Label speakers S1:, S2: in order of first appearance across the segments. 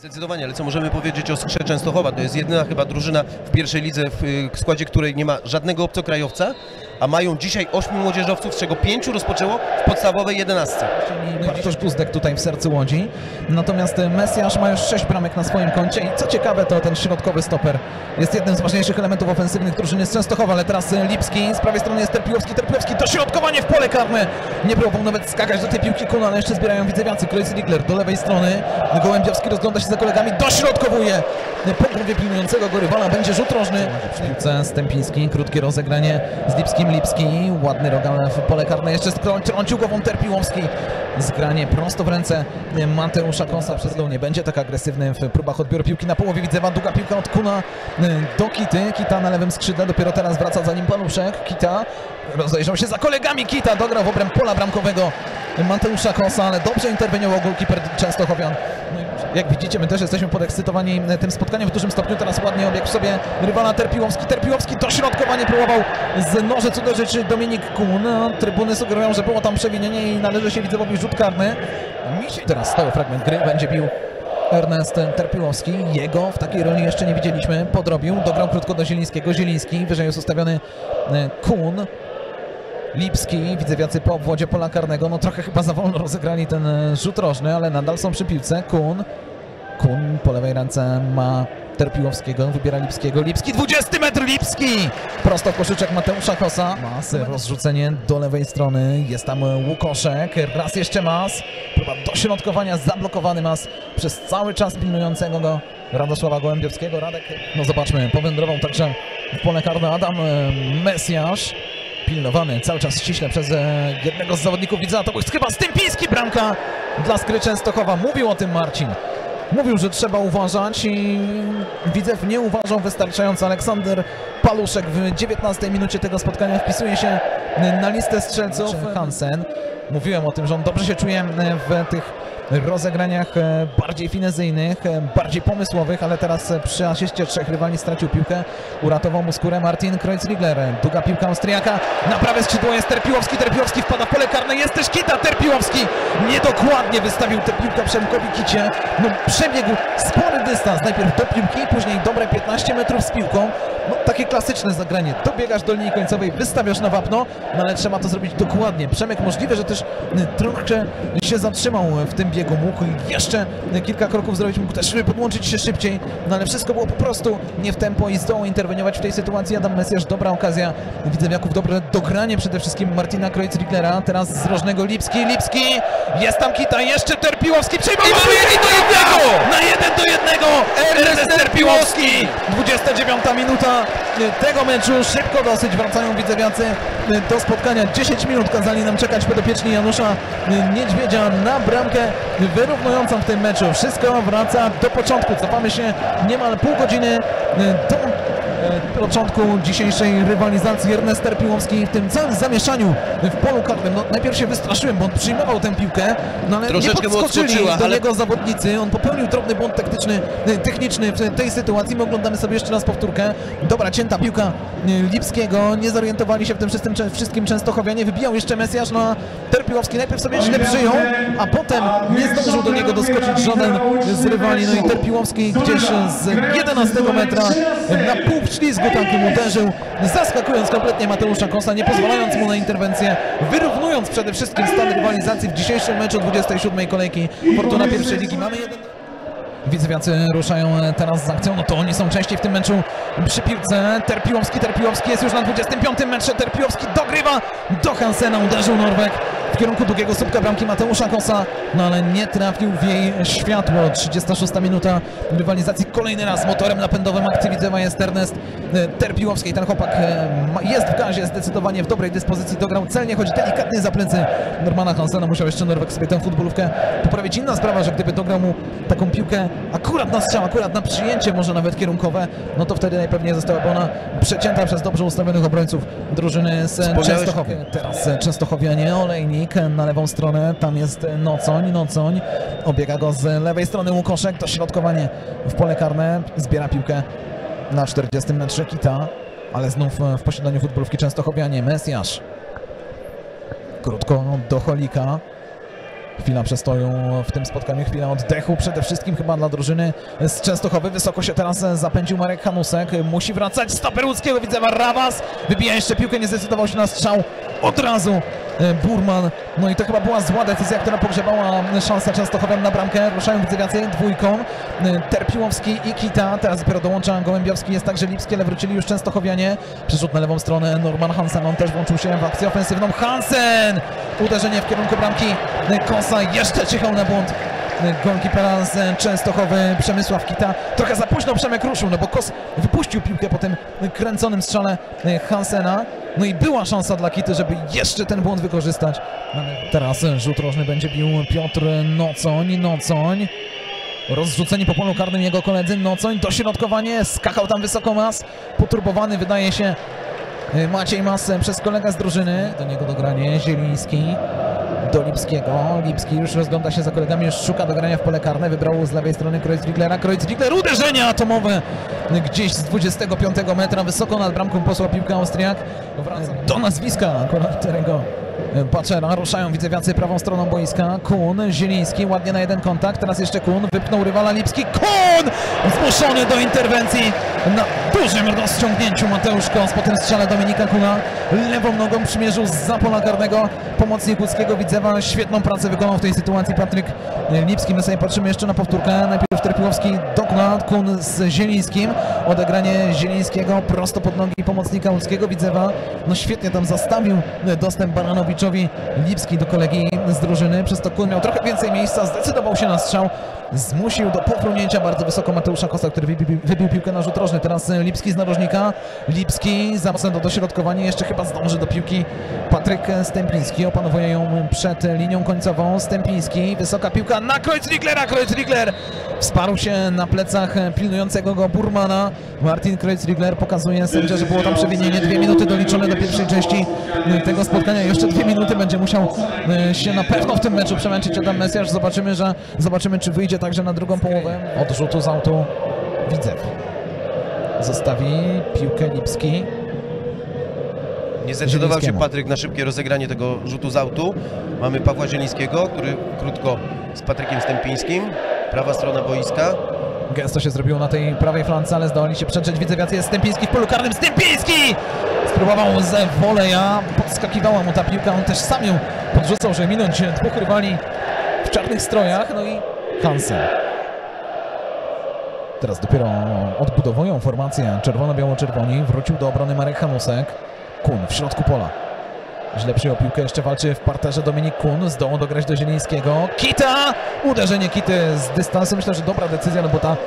S1: Zdecydowanie, ale co możemy powiedzieć o Skrze Częstochowa? To jest jedyna chyba drużyna w pierwszej lidze, w składzie której nie ma żadnego obcokrajowca, a mają dzisiaj 8 młodzieżowców, z czego 5 rozpoczęło w podstawowej 11.
S2: Czyli Bartosz Guzdek tutaj w sercu Łodzi. Natomiast Mesjasz ma już 6 bramek na swoim koncie i co ciekawe, to ten środkowy stoper jest jednym z ważniejszych elementów ofensywnych drużyny z Częstochowa, ale teraz Lipski, z prawej strony jest Terpiłowski, dośrodkowanie w pole karne. Nie próbował nawet skakać do tej piłki Kun, ale jeszcze zbierają widzewiacy. Kreuzrigler do lewej strony, Gołębiowski rozgląda się za kolegami, dośrodkowuje po głowie pilnującego go rywala, będzie rzut rożny. W piłce Stępiński, krótkie rozegranie z Lipskim, Lipski, ładny rogal w pole karne, jeszcze trącił głową Terpiłowski. Zgranie prosto w ręce Mateusza Kosa. Przez nie będzie tak agresywny w próbach odbioru piłki na połowie. Widzewa, długa piłka od Kuna do Kity. Kita na lewym skrzydle, dopiero teraz wraca za nim Paluszek. Kita rozejrzał się za kolegami. Kita dograł w obręb pola bramkowego Mateusza Kosa, ale dobrze interweniował golkiper Częstochowian. Jak widzicie, my też jesteśmy podekscytowani tym spotkaniem w dużym stopniu. Teraz ładnie obiegł sobie rywala Terpiłowski, dośrodkowanie próbował z nożec uderzyć Dominik Kun. Trybuny sugerują, że było tam przewinienie i należy się Widzewowi rzut karny. Teraz stały fragment gry, będzie bił Ernest Terpiłowski. Jego w takiej roli jeszcze nie widzieliśmy. Podrobił, dograł krótko do Zielińskiego. Zieliński, wyżej jest ustawiony Kun. Lipski, widzewiacy po obwodzie pola karnego, no trochę chyba za wolno rozegrali ten rzut rożny, ale nadal są przy piłce. Kun po lewej ręce ma Terpiłowskiego, wybiera Lipskiego. Lipski, 20 metr, Lipski! Prosto w koszyczek Mateusza Kosa. Mas, rozrzucenie do lewej strony, jest tam Łukoszek, raz jeszcze Mas. Próba dośrodkowania, zablokowany Mas przez cały czas pilnującego go Radosława Gołębiowskiego. Radek, no zobaczmy, powędrował także w pole karne Adam Mesjasz. Pilnowany cały czas ściśle przez jednego z zawodników Widzewa, to był chyba Stępiński, bramka dla Skry Częstochowa. Mówił o tym Marcin. Mówił, że trzeba uważać i Widzew nie uważał wystarczająco. Aleksander Paluszek w 19 minucie tego spotkania wpisuje się na listę strzelców. Hansen. Mówiłem o tym, że on dobrze się czuje w tych rozegraniach bardziej finezyjnych, bardziej pomysłowych, ale teraz przy asyście 3 rywali stracił piłkę. Uratował mu skórę Martin Kreuzrigler. Długa piłka Austriaka. Na prawe skrzydło jest Terpiłowski wpada w pole karne. Jest też Kita. Terpiłowski niedokładnie wystawił tę piłkę Przemkowi Kicie. No, przebiegł spory dystans. Najpierw do piłki, później dobre 15 metrów z piłką. No, takie klasyczne zagranie. Dobiegasz do linii końcowej, wystawiasz na wapno, no, ale trzeba to zrobić dokładnie. Przemek możliwe, że też trochę się zatrzymał w tym biegu. Mógł jeszcze kilka kroków zrobić, mógł też podłączyć się szybciej, no ale wszystko było po prostu nie w tempo i zdołał interweniować w tej sytuacji Adam Mesjasz. Dobra okazja Widzewiaków, dobre dogranie przede wszystkim Martina Kreuzriglera. Teraz z rożnego Lipski, jest tam Kita, jeszcze Terpiłowski, przejmowany na 1-1 Ernest Terpiłowski. 29 minuta tego meczu, szybko dosyć wracają Widzewiacy do spotkania. 10 minut kazali nam czekać podopieczni Janusza Niedźwiedzia na bramkę wyrównującą w tym meczu. Wszystko wraca do początku, cofamy się niemal pół godziny do początku dzisiejszej rywalizacji. Ernest Terpiłowski w tym całym zamieszaniu w polu karnym. No, najpierw się wystraszyłem, bo on przyjmował tę piłkę, no ale troszeczkę nie podskoczyli do niego zawodnicy. On popełnił drobny błąd techniczny w tej sytuacji. My oglądamy sobie jeszcze raz powtórkę. Dobra, cięta piłka Lipskiego. Nie zorientowali się w tym wszystkim Częstochowianie. Wybijał jeszcze Mesjasz, no a Terpiłowski najpierw sobie źle przyjął, a potem nie zdążył do niego doskoczyć żaden z rywali. No i Terpiłowski gdzieś z 11 metra na pół ślizgu tankiem uderzył, zaskakując kompletnie Mateusza Kosa, nie pozwalając mu na interwencję, wyrównując przede wszystkim stan rywalizacji w dzisiejszym meczu 27. kolejki Fortuna pierwszej ligi. Mamy jeden... Widzewiacy ruszają teraz z akcją, no to oni są częściej w tym meczu przy piłce. Terpiłowski jest już na 25. metrze. Terpiłowski dogrywa do Hansena, uderzył Norweg w kierunku długiego słupka bramki Mateusza Kosa, no ale nie trafił w jej światło. 36 minuta rywalizacji. Kolejny raz motorem napędowym akcji Widzewa jest Ernest Terpiłowski. Ten chłopak jest w gazie, zdecydowanie w dobrej dyspozycji, dograł celnie, choć delikatnie za plecy Normana Hansena. Musiał jeszcze Norweg sobie tę futbolówkę poprawić. Inna sprawa, że gdyby dograł mu taką piłkę akurat na strzał, akurat na przyjęcie, może nawet kierunkowe, no to wtedy najpewniej zostałaby ona przecięta przez dobrze ustawionych obrońców drużyny z Częstochowy. Teraz Częstochowianie, Olejnik na lewą stronę, tam jest Nocoń, obiega go z lewej strony Łukoszek, dośrodkowanie w pole karne, zbiera piłkę na 40 metrze Kita, ale znów w posiadaniu futbolówki Częstochowianie. Mesjasz krótko do Holika. Chwila przestoju w tym spotkaniu, chwila oddechu przede wszystkim chyba dla drużyny z Częstochowy. Wysoko się teraz zapędził Marek Hanusek, musi wracać, stoper łódzkiego, Widzewa Rawas, wybija jeszcze piłkę, nie zdecydował się na strzał, od razu Burman, no i to chyba była zła decyzja, która pogrzebała szansę Częstochowian na bramkę. Ruszają Widzewiacy dwójką, Terpiłowski i Kita, teraz dopiero dołącza Gołębiowski, jest także Lipski, ale wrócili już Częstochowianie. Przerzut na lewą stronę, Norman Hansen, on też włączył się w akcję ofensywną. Hansen! Uderzenie w kierunku bramki, Kosa jeszcze czyhał na błąd golkipera z Częstochowy, Przemysław Kita. Trochę za późno Przemek ruszył, no bo Kos wypuścił piłkę po tym kręconym strzale Hansena. No i była szansa dla Kity, żeby jeszcze ten błąd wykorzystać. Teraz rzut rożny będzie bił Piotr Nocoń. Rozrzuceni po polu karnym jego koledzy. Nocoń, dośrodkowanie, skakał tam wysoko Mas. Poturbowany wydaje się Maciej Mas przez kolega z drużyny. Do niego dogranie Zieliński. Do Lipskiego. Lipski już rozgląda się za kolegami, już szuka dogrania w pole karne. Wybrał z lewej strony Kreuzriglera. Kreuzrigler, uderzenie atomowe gdzieś z 25 metra, wysoko nad bramką posła piłkę Austriak. Wraca do nazwiska którego Baczera. Ruszają Widzewiacy prawą stroną boiska. Kun, Zieliński, ładnie na jeden kontakt. Teraz jeszcze Kun, wypnął rywala Lipski. Kun! Zmuszony do interwencji na dużym rozciągnięciu Mateusz Kos po tym strzale Dominika Kuna. Lewą nogą przymierzył zza pola karnego pomocnik łódzkiego Widzewa. Świetną pracę wykonał w tej sytuacji Patryk Lipski. My sobie patrzymy jeszcze na powtórkę. Najpierw Terpiłowski dokona, Kun z Zielińskim. Odegranie Zielińskiego prosto pod nogi pomocnika łódzkiego Widzewa. No świetnie tam zastawił dostęp Baranowiczowi Lipski do kolegi z drużyny. Przez to Kun miał trochę więcej miejsca, zdecydował się na strzał. Zmusił do pofrunięcia bardzo wysoko Mateusza Kosa, który wybił piłkę na rzut rożny. Teraz Lipski z narożnika. Lipski za mocno do dośrodkowania. Jeszcze chyba zdąży do piłki Patryk Stępiński. Opanowuje ją przed linią końcową. Stępiński. Wysoka piłka na Kreuzriglera. Kreuzrigler wsparł się na plecach pilnującego go Burmana. Martin Kreuzrigler pokazuje sędzia, że było tam przewinienie. 2 minuty doliczone do pierwszej części tego spotkania. Jeszcze 2 minuty będzie musiał się na pewno w tym meczu przemęczyć Adam Mesjasz. Zobaczymy, czy wyjdzie także na drugą połowę. Od rzutu z autu Widzew zostawi piłkę Lipski.
S1: Nie zdecydował się Patryk na szybkie rozegranie tego rzutu z autu. Mamy Pawła Zielińskiego, który krótko z Patrykiem Stępińskim. Prawa strona boiska.
S2: Gęsto się zrobiło na tej prawej flance, ale zdołali się przetrzeć Widzewiacy. Jest Stępiński w polu karnym. Stępiński! Spróbował z woleja. Podskakiwała mu ta piłka. On też sam ją podrzucał, żeby minąć dwóch rywali w czarnych strojach. No i Hansen. Teraz dopiero odbudowują formację czerwono-biało-czerwoni. Wrócił do obrony Marek Hanusek. Kun w środku pola. Źle przyjął piłkę, jeszcze walczy w parterze Dominik Kun. Zdołał dograć do Zielińskiego. Kita! Uderzenie Kity z dystansu. Myślę, że dobra decyzja, no bo ta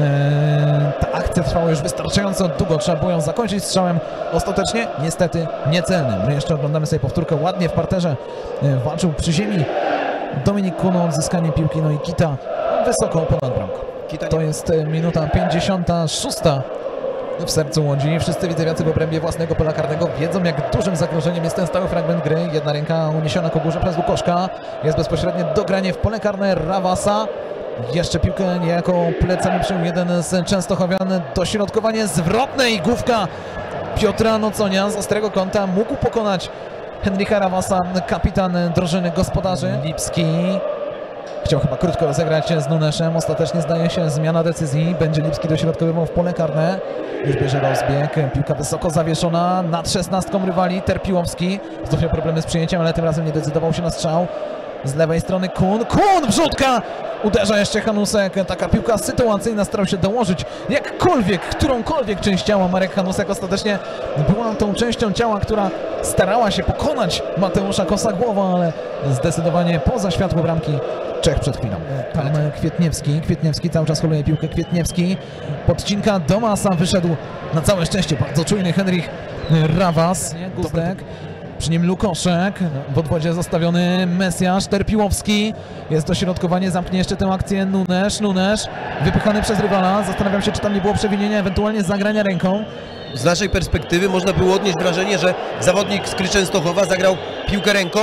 S2: akcja trwała już wystarczająco długo. Trzeba było ją zakończyć strzałem. Ostatecznie niestety niecelnym. My jeszcze oglądamy sobie powtórkę. Ładnie w parterze walczył przy ziemi Dominik Kun o odzyskanie piłki. No i Kita wysoko ponad bramką. To jest minuta 56 w sercu Łodzi. Wszyscy Widzewiacy w obrębie własnego pola karnego wiedzą, jak dużym zagrożeniem jest ten stały fragment gry. Jedna ręka uniesiona ku górze przez Łukoszka. Jest bezpośrednie dogranie w pole karne Rawasa. Jeszcze piłkę niejako plecami przyjął jeden z Częstochowian. Dośrodkowanie zwrotne i główka Piotra Noconia z ostrego kąta. Mógł pokonać Henryka Rawasa, kapitan drużyny gospodarzy. Lipski chciał chyba krótko rozegrać z Nuneszem. Ostatecznie zdaje się zmiana decyzji. Będzie Lipski dośrodkowywał w pole karne. Już bierze rozbieg. Piłka wysoko zawieszona nad 16 rywali. Terpiłowski znów miał problemy z przyjęciem, ale tym razem nie decydował się na strzał. Z lewej strony Kun. Kun! Wrzutka! Uderza jeszcze Hanusek. Taka piłka sytuacyjna, starał się dołożyć jakkolwiek, którąkolwiek część ciała. Marek Hanusek ostatecznie była tą częścią ciała, która starała się pokonać Mateusza Kosa głową, ale zdecydowanie poza światło bramki Czech przed chwilą. Tam Kwietniewski cały czas holuje piłkę. Kwietniewski, podcinka do Masa, wyszedł na całe szczęście bardzo czujny Henryk Rawas. Guzdek. Przy nim Lukoszek, w odwodzie zostawiony Mesjasz, Terpiłowski, jest dośrodkowanie, zamknie jeszcze tę akcję Nunesz, wypychany przez rywala, zastanawiam się, czy tam nie było przewinienia, ewentualnie zagrania ręką.
S1: Z naszej perspektywy można było odnieść wrażenie, że zawodnik z Częstochowa zagrał piłkę ręką.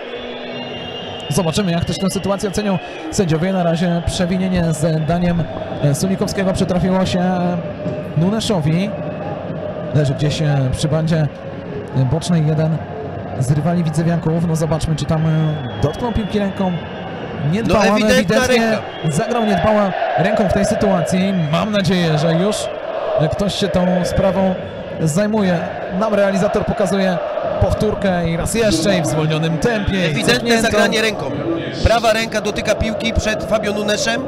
S2: Zobaczymy, jak też tę sytuację ocenią sędziowie. Na razie przewinienie z daniem Sulikowskiego przytrafiło się Nuneszowi. Leży gdzieś przy bandzie bocznej jeden z rywali Widzewiaków. No zobaczmy, czy tam dotknął piłki ręką, niedbała,
S1: No ewidentna
S2: ewidentnie
S1: ręka.
S2: zagrał niedbała ręką w tej sytuacji. Mam nadzieję, że już ktoś się tą sprawą zajmuje. Nam realizator pokazuje powtórkę i raz jeszcze i w zwolnionym tempie.
S1: Ewidentne zagranie ręką. Prawa ręka dotyka piłki przed Fabio Nuneszem.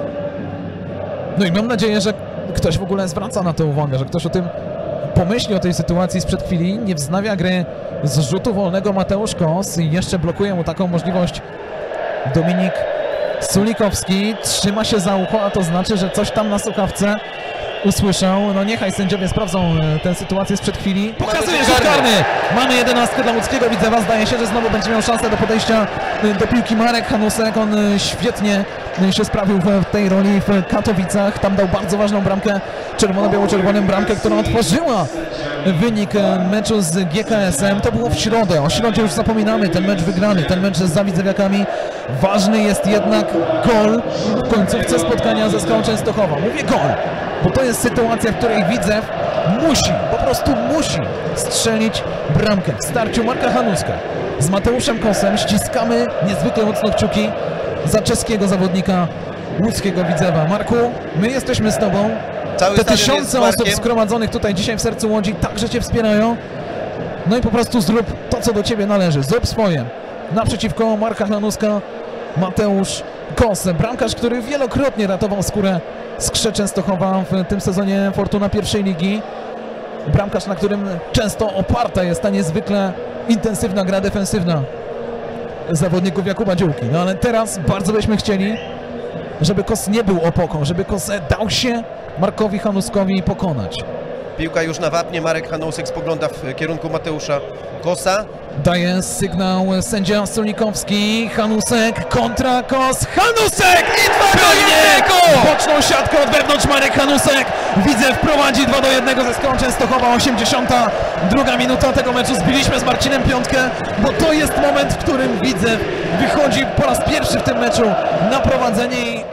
S2: No i mam nadzieję, że ktoś w ogóle zwraca na to uwagę, że ktoś o tym pomyśli, o tej sytuacji sprzed chwili. Nie wznawia gry z rzutu wolnego Mateusz Kos i jeszcze blokuje mu taką możliwość Dominik Sulikowski. Trzyma się za ucho, a to znaczy, że coś tam na słuchawce usłyszał. No niechaj sędziowie sprawdzą tę sytuację sprzed chwili. Pokazuje rzut karny. Mamy 11 dla łódzkiego Widzewa. Zdaje się, że znowu będzie miał szansę do podejścia do piłki Marek Hanusek. On świetnie się sprawił w tej roli w Katowicach. Tam dał bardzo ważną bramkę, czerwono-biało-czerwonym bramkę, która otworzyła wynik meczu z GKS-em. To było w środę. O środzie już zapominamy. Ten mecz wygrany, ten mecz za Widzewiakami. Ważny jest jednak gol w końcówce spotkania ze Skałą Częstochowa. Mówię gol, bo to jest sytuacja, w której Widzew musi, po prostu musi strzelić bramkę. W starciu Marka Hanuska z Mateuszem Kosem ściskamy niezwykle mocno kciuki za czeskiego zawodnika łódzkiego Widzewa. Marku, my jesteśmy z Tobą.
S1: Cały
S2: Te
S1: stadion jest
S2: tysiące
S1: z Markiem.
S2: osób zgromadzonych tutaj dzisiaj w sercu Łodzi także Cię wspierają. No i po prostu zrób to, co do Ciebie należy. Zrób swoje. Naprzeciwko Marka Hanuska Mateusz Kos. Bramkarz, który wielokrotnie ratował skórę Skrze Częstochowa w tym sezonie Fortuna pierwszej ligi. Bramkarz, na którym często oparta jest ta niezwykle intensywna gra defensywna zawodników Jakuba Dziółki. No ale teraz bardzo byśmy chcieli, żeby Kos nie był opoką, żeby Kos dał się Markowi Hanuskowi pokonać.
S1: Piłka już na wapnie. Marek Hanusek spogląda w kierunku Mateusza Kosa.
S2: Daje sygnał sędzia Sulikowski. Hanusek kontra Kos. Hanusek! I 2-1! Boczną siatką od wewnątrz Marek Hanusek. Widzew prowadzi 2-1 ze Skałą Częstochowa. 82 minuta tego meczu. Zbiliśmy z Marcinem piątkę, bo to jest moment, w którym Widzew wychodzi po raz pierwszy w tym meczu na prowadzenie i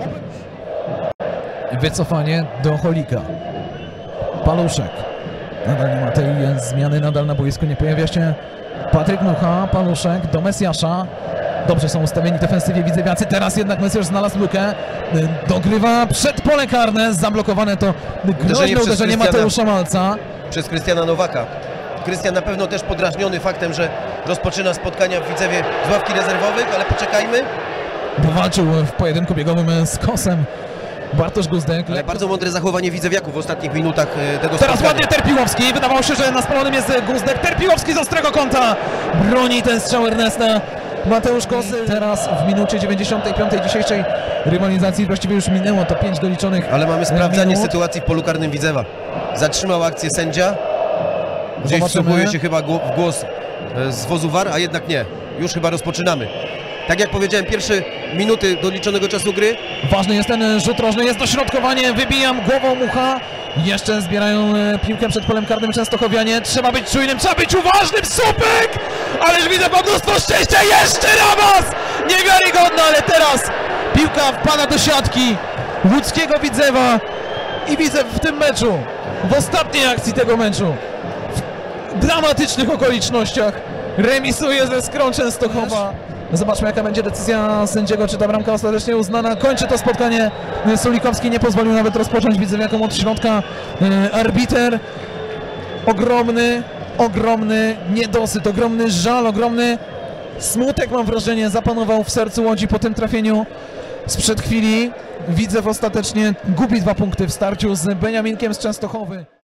S2: wycofanie do Holika. Paluszek. Nadal nie ma tej zmiany, nadal na boisku nie pojawia się Patryk Mucha. Paluszek do Mesjasza. Dobrze są ustawieni w defensywie widzewiacy. Teraz jednak Mesjasz znalazł lukę. Dogrywa przed pole karne. Zablokowane to groźne uderzenie Mateusza Malca.
S1: Przez Krystiana Nowaka. Krystian na pewno też podrażniony faktem, że rozpoczyna spotkania w Widzewie z ławki rezerwowych, ale poczekajmy.
S2: Powalczył w pojedynku biegowym z Kosem Bartosz Guzdek.
S1: Ale bardzo mądre zachowanie Widzewiaków w ostatnich minutach tego
S2: Teraz
S1: spotkania.
S2: ładnie Terpiłowski. Wydawało się, że na spalonym jest Guzdek. Terpiłowski z ostrego kąta broni ten strzał Ernesta. Mateusz Kos. Teraz w minucie 95 dzisiejszej rywalizacji właściwie już minęło to 5 doliczonych.
S1: Ale mamy sprawdzanie
S2: minut.
S1: sytuacji w polu karnym Widzewa. Zatrzymał akcję sędzia. Gdzieś
S2: Zobaczymy.
S1: wsłuchuje się chyba w głos z wozu VAR, a jednak nie. Już chyba rozpoczynamy. Tak jak powiedziałem, pierwsze minuty doliczonego czasu gry.
S2: Ważny jest ten rzut rożny, jest dośrodkowanie, wybijam głową Mucha. Jeszcze zbierają piłkę przed polem karnym Częstochowianie. Trzeba być czujnym, trzeba być uważnym, Supek! Ależ widzę po mnóstwo szczęścia, jeszcze Ramas! Niewiarygodne, ale teraz piłka wpada do siatki łódzkiego Widzewa i Widzew w tym meczu, w ostatniej akcji tego meczu, w dramatycznych okolicznościach remisuje ze Skrą Częstochowa. Zobaczmy, jaka będzie decyzja sędziego, czy ta bramka ostatecznie uznana. Kończy to spotkanie. Sulikowski nie pozwolił nawet rozpocząć Widzewiakom od środka. Arbiter. Ogromny niedosyt, ogromny żal, ogromny smutek, mam wrażenie, zapanował w sercu Łodzi po tym trafieniu sprzed chwili. Widzew ostatecznie gubi 2 punkty w starciu z Beniaminkiem z Częstochowy.